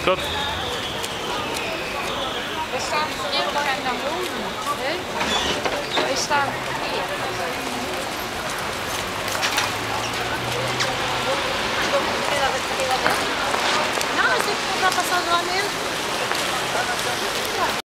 Pronto. Wij staan helemaal naar boven. Wij staan hier. Não, eu sei que está passando lá mesmo.